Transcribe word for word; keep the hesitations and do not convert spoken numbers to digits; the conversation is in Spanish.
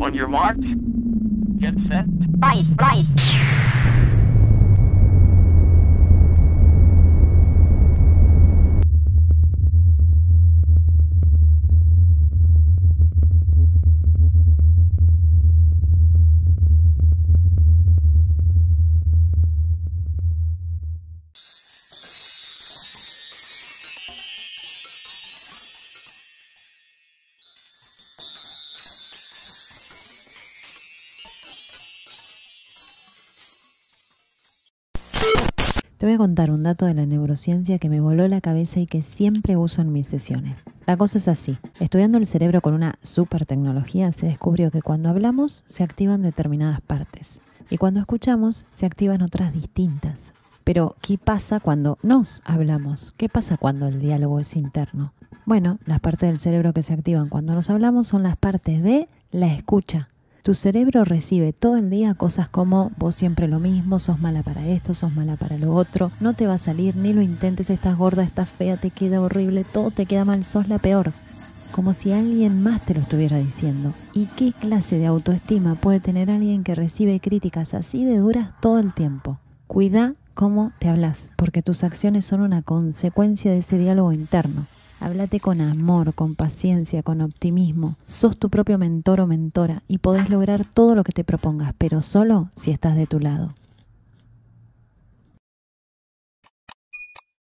On your mark, get set. Right, right. Te voy a contar un dato de la neurociencia que me voló la cabeza y que siempre uso en mis sesiones. La cosa es así. Estudiando el cerebro con una super tecnología se descubrió que cuando hablamos se activan determinadas partes y cuando escuchamos se activan otras distintas. Pero, ¿qué pasa cuando nos hablamos? ¿Qué pasa cuando el diálogo es interno? Bueno, las partes del cerebro que se activan cuando nos hablamos son las partes de la escucha. Tu cerebro recibe todo el día cosas como vos siempre lo mismo, sos mala para esto, sos mala para lo otro, no te va a salir, ni lo intentes, estás gorda, estás fea, te queda horrible, todo te queda mal, sos la peor. Como si alguien más te lo estuviera diciendo. ¿Y qué clase de autoestima puede tener alguien que recibe críticas así de duras todo el tiempo? Cuida cómo te hablas, porque tus acciones son una consecuencia de ese diálogo interno. Háblate con amor, con paciencia, con optimismo. Sos tu propio mentor o mentora y podés lograr todo lo que te propongas, pero solo si estás de tu lado.